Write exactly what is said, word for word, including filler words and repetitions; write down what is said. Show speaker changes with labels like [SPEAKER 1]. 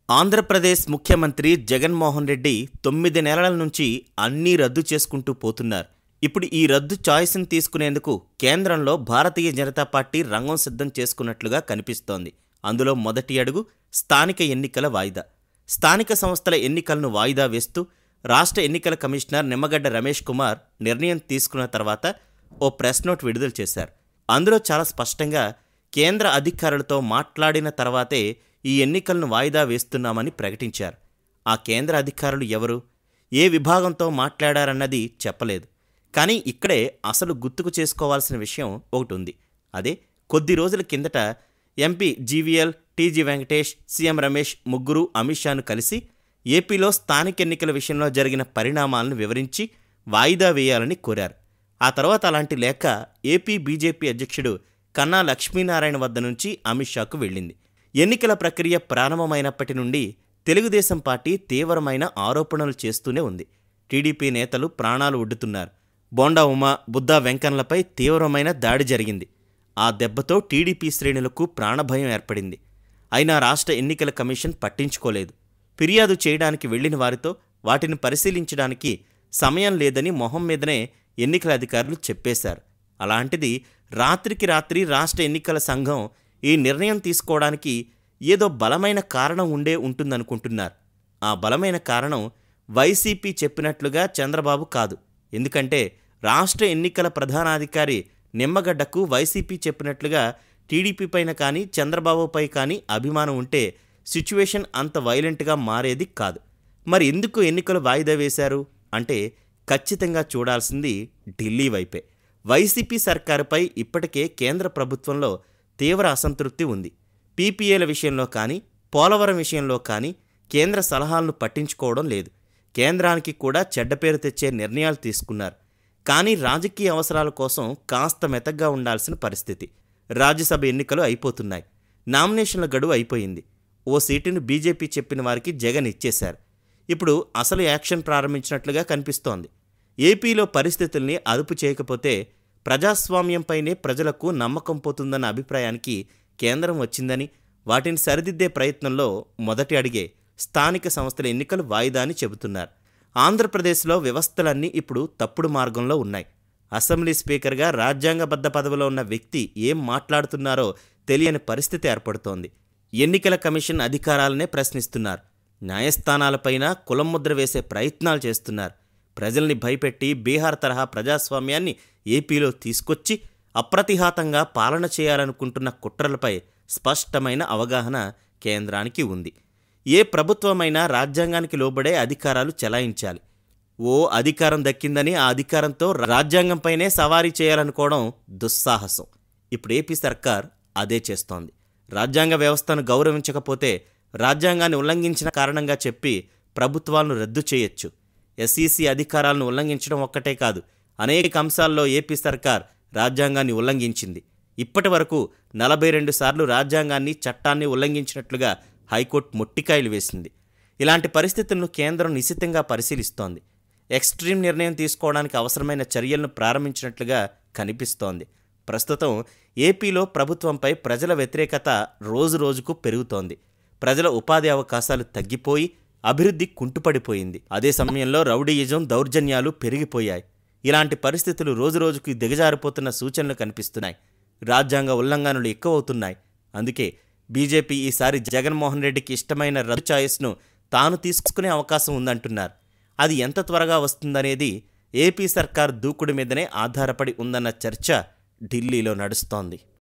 [SPEAKER 1] ఆంధ్రప్రదేశ్ ముఖ్యమంత్రి జగన్మోహన్ రెడ్డి తొమ్మిది నెలల నుంచి అన్నీ రద్దు చేసుకుంటూ పోతున్నారు. ఇప్పుడు ఈ రద్దు చాయిస్ని తీసుకునేందుకు కేంద్రంలో భారతీయ జనతా పార్టీ రంగం సిద్ధం చేసుకున్నట్లుగా కనిపిస్తోంది. అందులో మొదటి అడుగు స్థానిక ఎన్నికల వాయిదా. స్థానిక సంస్థల ఎన్నికలను వాయిదా వేస్తూ రాష్ట్ర ఎన్నికల కమిషనర్ నిమ్మగడ్డ రమేష్ కుమార్ నిర్ణయం తీసుకున్న తర్వాత ఓ ప్రెస్ నోట్ విడుదల చేశారు. అందులో చాలా స్పష్టంగా కేంద్ర అధికారులతో మాట్లాడిన తర్వాతే ఈ ఎన్నికలను వాయిదా వేస్తున్నామని ప్రకటించారు. ఆ కేంద్ర అధికారులు ఎవరు, ఏ విభాగంతో మాట్లాడారన్నది చెప్పలేదు. కానీ ఇక్కడే అసలు గుర్తుకు చేసుకోవాల్సిన విషయం ఒకటి ఉంది. అదే కొద్ది రోజుల కిందట MP GVL, TG Venkatesh, CM Ramesh ముగ్గురు అమిత్ షాను కలిసి ఏపీలో స్థానిక ఎన్నికల విషయంలో జరిగిన పరిణామాలను వివరించి వాయిదా వేయాలని కోరారు. ఆ తర్వాత అలాంటి లేఖ ఏపీ బీజేపీ అధ్యక్షుడు కన్నా లక్ష్మీనారాయణ వద్ద నుంచి అమిత్ షాకు వెళ్ళింది. ఎన్నికల ప్రక్రియ ప్రారంభమైనప్పటి నుండి తెలుగుదేశం పార్టీ తీవ్రమైన ఆరోపణలు చేస్తూనే ఉంది. టీడీపీ నేతలు ప్రాణాలు ఒడ్డుతున్నారు. బోండా ఉమా, బుద్దా వెంకన్నలపై తీవ్రమైన దాడి జరిగింది. ఆ దెబ్బతో టీడీపీ శ్రేణులకు ప్రాణభయం ఏర్పడింది. అయినా రాష్ట్ర ఎన్నికల కమిషన్ పట్టించుకోలేదు. ఫిర్యాదు చేయడానికి వెళ్లిన వారితో వాటిని పరిశీలించడానికి సమయం లేదని మొహం మీదనే ఎన్నికల అధికారులు చెప్పేశారు. అలాంటిది రాత్రికి రాత్రి రాష్ట్ర ఎన్నికల సంఘం ఈ నిర్ణయం తీసుకోవడానికి ఏదో బలమైన కారణం ఉండే ఉంటుందనుకుంటున్నారు. ఆ బలమైన కారణం వైసీపీ చెప్పినట్లుగా చంద్రబాబు కాదు. ఎందుకంటే రాష్ట్ర ఎన్నికల ప్రధానాధికారి నిమ్మగడ్డకు వైసీపీ చెప్పినట్లుగా టీడీపీ పైన కానీ చంద్రబాబుపై కానీ అభిమానం ఉంటే సిచ్యువేషన్ అంత వైలెంట్గా మారేది కాదు. మరి ఎందుకు ఎన్నికలు వాయిదా వేశారు అంటే ఖచ్చితంగా చూడాల్సింది ఢిల్లీ వైపే. వైసీపీ సర్కారుపై ఇప్పటికే కేంద్ర ప్రభుత్వంలో తీవ్ర అసంతృప్తి ఉంది. పీపీఏల విషయంలో కానీ పోలవరం విషయంలో కానీ కేంద్ర సలహాలను పట్టించుకోవడం లేదు. కేంద్రానికి కూడా చెడ్డ పేరు తెచ్చే నిర్ణయాలు తీసుకున్నారు. కానీ రాజకీయ అవసరాల కోసం కాస్త మెతగ్గా ఉండాల్సిన పరిస్థితి. రాజ్యసభ ఎన్నికలు అయిపోతున్నాయి. నామినేషన్ల గడువు అయిపోయింది. ఓ సీటును బీజేపీ చెప్పిన వారికి జగన్ ఇచ్చేశారు. ఇప్పుడు అసలు యాక్షన్ ప్రారంభించినట్లుగా కనిపిస్తోంది. ఏపీలో పరిస్థితుల్ని అదుపు చేయకపోతే ప్రజాస్వామ్యంపైనే ప్రజలకు నమ్మకం పోతుందన్న అభిప్రాయానికి కేంద్రం వచ్చిందని, వాటిని సరిదిద్దే ప్రయత్నంలో మొదటి అడిగే స్థానిక సంస్థల ఎన్నికలు వాయిదా అని చెబుతున్నారు. ఆంధ్రప్రదేశ్లో వ్యవస్థలన్నీ ఇప్పుడు తప్పుడు మార్గంలో ఉన్నాయి. అసెంబ్లీ స్పీకర్గా రాజ్యాంగబద్ధ పదవిలో ఉన్న వ్యక్తి ఏం మాట్లాడుతున్నారో తెలియని పరిస్థితి ఏర్పడుతోంది. ఎన్నికల కమిషన్ అధికారాలనే ప్రశ్నిస్తున్నారు. న్యాయస్థానాలపైన కులముద్ర వేసే ప్రయత్నాలు చేస్తున్నారు. ప్రజల్ని భయపెట్టి బీహార్ తరహా ప్రజాస్వామ్యాన్ని ఏపీలో తీసుకొచ్చి అప్రతిహాతంగా పాలన చేయాలనుకుంటున్న కుట్రలపై స్పష్టమైన అవగాహన కేంద్రానికి ఉంది. ఏ ప్రభుత్వమైనా రాజ్యాంగానికి లోబడే అధికారాలు చెలాయించాలి. ఓ అధికారం దక్కిందని ఆ అధికారంతో రాజ్యాంగంపైనే సవారీ చేయాలనుకోవడం దుస్సాహసం. ఇప్పుడు ఏపీ సర్కార్ అదే చేస్తోంది. రాజ్యాంగ వ్యవస్థను గౌరవించకపోతే రాజ్యాంగాన్ని ఉల్లంఘించిన కారణంగా చెప్పి ప్రభుత్వాలను రద్దు చేయొచ్చు. ఎస్ఈసీ అధికారాలను ఉల్లంఘించడం ఒక్కటే కాదు, అనేక అంశాల్లో ఏపీ సర్కార్ రాజ్యాంగాన్ని ఉల్లంఘించింది. ఇప్పటి వరకు నలభై రెండు సార్లు రాజ్యాంగాన్ని, చట్టాన్ని ఉల్లంఘించినట్లుగా హైకోర్టు మొట్టికాయలు వేసింది. ఇలాంటి పరిస్థితులను కేంద్రం నిశితంగా పరిశీలిస్తోంది. ఎక్స్ట్రీమ్ నిర్ణయం తీసుకోవడానికి అవసరమైన చర్యలను ప్రారంభించినట్లుగా కనిపిస్తోంది. ప్రస్తుతం ఏపీలో ప్రభుత్వంపై ప్రజల వ్యతిరేకత రోజు రోజుకు పెరుగుతోంది. ప్రజల ఉపాధి అవకాశాలు తగ్గిపోయి అభివృద్ధి కుంటుపడిపోయింది. అదే సమయంలో రౌడీయిజం, దౌర్జన్యాలు పెరిగిపోయాయి. ఇలాంటి పరిస్థితులు రోజురోజుకు దిగజారిపోతున్న సూచనలు కనిపిస్తున్నాయి. రాజ్యాంగ ఉల్లంఘనలు ఎక్కువవుతున్నాయి. అందుకే బీజేపీ ఈసారి జగన్మోహన్ రెడ్డికి ఇష్టమైన రద్దు ఛాయిస్ను తాను తీసుకునే అవకాశం ఉందంటున్నారు. అది ఎంత త్వరగా వస్తుందనేది ఏపీ సర్కార్ దూకుడు మీదనే ఆధారపడి ఉందన్న చర్చ ఢిల్లీలో నడుస్తోంది.